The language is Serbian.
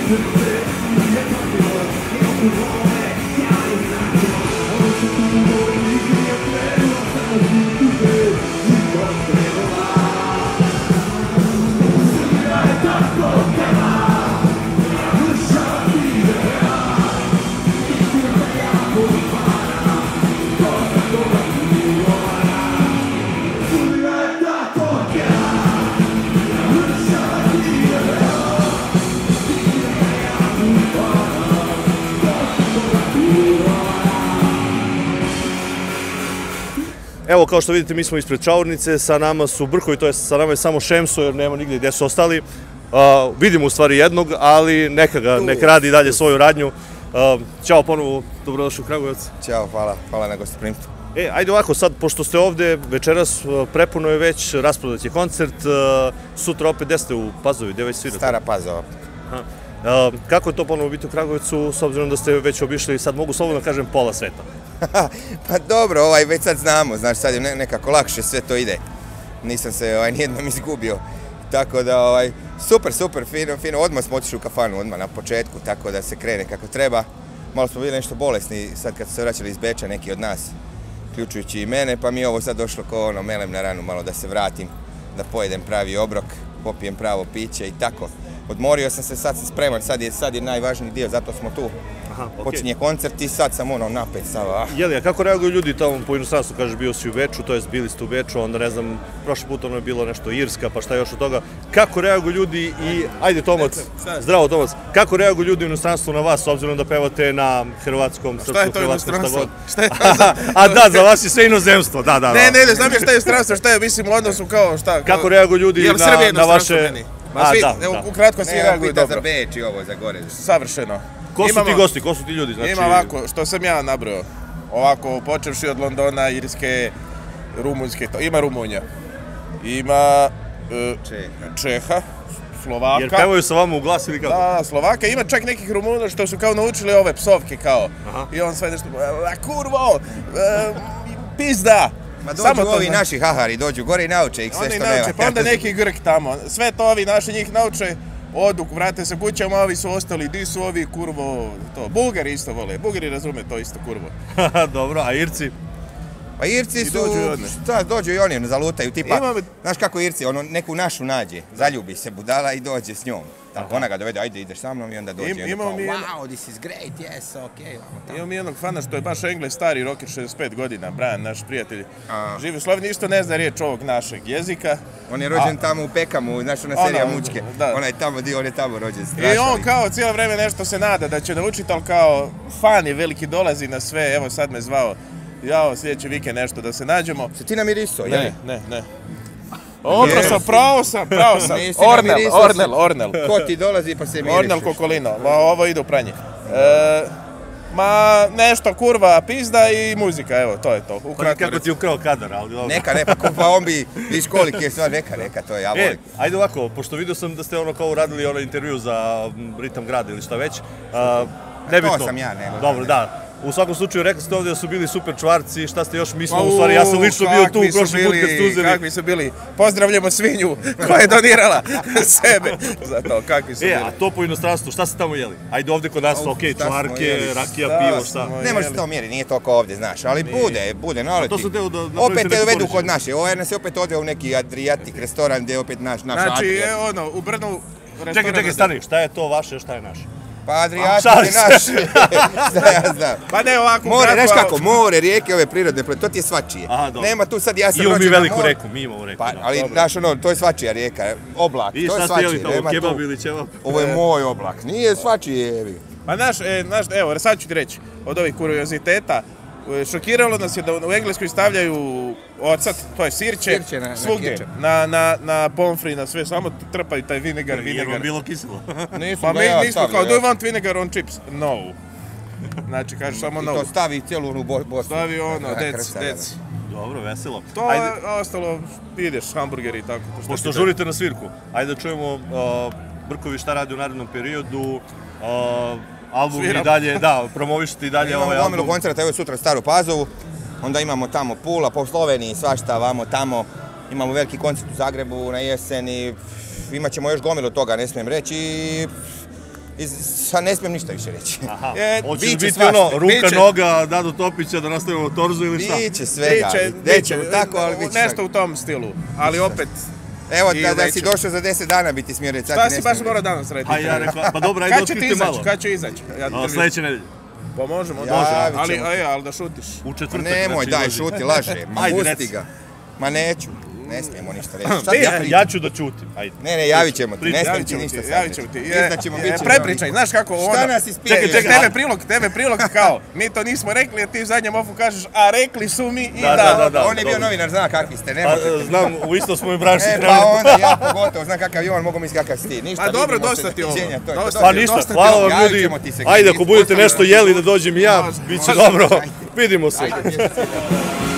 Evo, kao što vidite, mi smo ispred čaurnice, sa nama su Brkovi, to je sa nama je samo Šemso, jer nema nigdje gdje su ostali. Vidimo u stvari jednog, ali neka radi dalje svoju radnju. Ćao ponovo, dobrodošli u Kragujevac. Ćao, hvala na gostoprimstvu. Ajde ovako, sad, pošto ste ovdje, večeras prepuno je već, rasprodat je koncert, sutra opet gdje ste u Pazovi, gdje već svirate? Stara Pazova. Kako je to ponovo biti u Kragujevcu, s obzirom da ste već obišli, sad mogu slobodno kažem, pola sveta? Pa dobro, već sad znamo, znaš, sad je nekako lakše, sve to ide. Nisam se nijednom izgubio. Tako da, super, fino, odmah smo otišli u kafanu, odmah na početku, tako da se krene kako treba. Malo smo bili nešto bolesni, sad kad su se vraćali iz Beča, neki od nas, uključujući i mene, pa mi je ovo sad došlo kao melem na ranu, malo da se vratim, da pojedem pravi obrok, popijem pravo piće i tako. Odmorio sam se, sad sam spreman, sad je najvažniji dio, zato smo tu. Počinje koncert i sad sam napet. Jeli, a kako reaguju ljudi tamo po inostranstvu? Kažeš, bio si u Beču, to jest bili ste u Beču, onda ne znam, prošli put ono je bilo nešto Irska, pa šta još od toga. Kako reaguju ljudi i, ajde Tomac, zdravo Tomac, kako reaguju ljudi u inostranstvu na vas, s obzirom da pevate na hrvatskom, srpskom, hrvatskom, šta god? Šta je to? A da, za vas je sve inozemstvo, da. Ne, znam je šta je inostranstvo, šta je, mislim, u odnosu kao šta. Kako reaguju ljudi na vaše... Ukratko svi reaguju dobro. Za Beč i ovo, za gore. Savršeno. Ko su ti gosti, ko su ti ljudi? Ima ovako, što sam ja nabrojao. Ovako, počevši od Londona, Irske, Rumunjske, ima Rumunja. Ima Čeha, Slovaka. Jer pevaju sa vama u glas ili kako? Da, Slovaka. Ima čak nekih Rumuna što su kao naučili ove psovke kao. I on sve nešto, kurvo, pizda. Ma dođu ovi naši hahari, dođu gore i nauče ih sve što nema. Pa onda neki Grk tamo. Sve to ovi naši njih nauče. Odu, vrate se kućama, ovi su ostali, di su ovi, kurvo, to. Bulgari isto vole, Bulgari razume to isto, kurvo. Dobro, a Irci? Pa Irci su, dođu i oni, zalutaju, tipa, znaš kako Irci, neku našu nađe, zaljubi se budala i dođe s njom. Tako, ona ga dovede, ajde ideš sa mnom i onda dođe i onda kao, wow, this is great, yes, okej. Imam jednog fana što je baš Englez, stari rocker, 65 godina, Brian, naš prijatelj. Živi u Sloveniji, isto ne zna riječ ovog našeg jezika. On je rođen tamo u Pekamu, znaš ona serija Mučke, on je tamo rođen, strašno. I on kao cijelo vreme nešto se nada da će naučiti, ali kao fan je veliki, dolazi na sve, evo sad me zvao, jao, sljedeći vikend nešto da se nađemo. Se ti namiriso, jel? Ne. Pravo sam. Ornel. Ko ti dolazi pa se mirišeš? Ornel Kokolino, ovo ide u pranje. Ma nešto, kurva, pizda i muzika, evo, to je to. Kako ti ukrao kadar, ali dobro. Neka, pa on bi viš koliki je stvar, neka, to je ja volim. Ajde ovako, pošto vidio sam da ste kao uradili onaj intervju za Ritam grad ili šta već. To sam ja, ne. Dobro, da. U svakom slučaju, rekli ste ovdje da su bili super čvarci, šta ste još mislili, u stvari ja sam lično bio tu prošli put kad ste uzeli. Kakvi su bili, pozdravljamo svinju koja je donirala sebe za to, kakvi su bili. A to po inostranstvu, šta ste tamo jeli? Ajde ovdje kod nas, okej, čvarke, rakija, pivo, šta? Ne može se to mjeri, nije to kao ovdje, znaš, ali bude, naleti. Opet te uvedu kod naše, ovo nas je opet odveo u neki Adriatic restoran gdje je opet naš Znači, u Brnu restoran... Čekaj, stani, šta je to vaše, šta je naše? Pa Adriatic je naš, šta ja znam. Pa ne ovako... More, znaš kako, more, rijeke, ove prirodne, to ti je svačije. Nema tu sad, ja sam rođen na more. Imamo mi veliku reku, mi imamo reku. Ali, znaš to je svačija rijeka, oblak, to je svačije. I šta ste jeli tamo, kebab ili ćevap? Ovo je moj oblak, nije svačije. Pa znaš, evo, sad ću ti reći, od ovih kurioziteta, šokiralo nas je da u Engleskoj stavljaju ocat, to je sirće, svugdje, na pomfri, na sve, samo trpaju taj vinegar. Jer vam bilo kiselo? Pa mi nismo kao, do you want vinegar on chips? No. Znači, kažeš samo no. I to stavi cijelu onu bostu. Stavi deci. Dobro, veselo. To je ostalo, ideš, hamburgeri i tako. Pošto žurite na svirku, ajde da čujemo Brkovi šta radi u narednom periodu, album i dalje, da, promovišete i dalje ovaj album. Imamo gomilu koncerta, evo sutra Staru Pazovu, onda imamo tamo Pula, po Sloveniji, svašta, vamo tamo. Imamo veliki koncert u Zagrebu na jesen i imat ćemo još gomilu toga, ne smijem reći. Sad ne smijem ništa više reći. Hoće biće biti svašta, ono, ruka, biće. noga, Dado Topića, da nastavimo torzu ili šta? Biće svega, nećemo tako, ali biće svega. Nešto u tom stilu, ali opet... Evo, da si došao za 10 dana bi ti smio reći. Šta si baš morao danas raditi? A ja rekla, pa dobro, ajde otkriti malo. Kad će izaći? Sljedeće nedelje. Pa možemo, Javit ćemo. ali da šutiš. U četvrtak. Nemoj, daj, šuti, laže. Ma Ajde, pusti reci. ga. Ma neću. Ne smijemo ništa reći. Ja ću da ćutim, ajde. Ne, javit ćemo ti, ne smijem ti ništa sad Javit ćemo ti. reći. Prepričaj, znaš kako ono... Šta nas ispiješ? Čekaj, tebe prilog kao, mi to nismo rekli, a ti u zadnjem ofu kažeš, a rekli su mi i da. On je bio novinar, zna kakvi ste, nema. Znam, u isto smo i branši Pa onda ja pogotovo, znam kakav je on, mogu misliti kakav si ti. Ništa, Pa dobro, vidimo se dosta za ti ovo. knjiženja, to je to. Pa ništa, hvala vam ljudi. Ajde, ako budete nešto jeli da dođem i ja, bit će dobro. Vidimo se.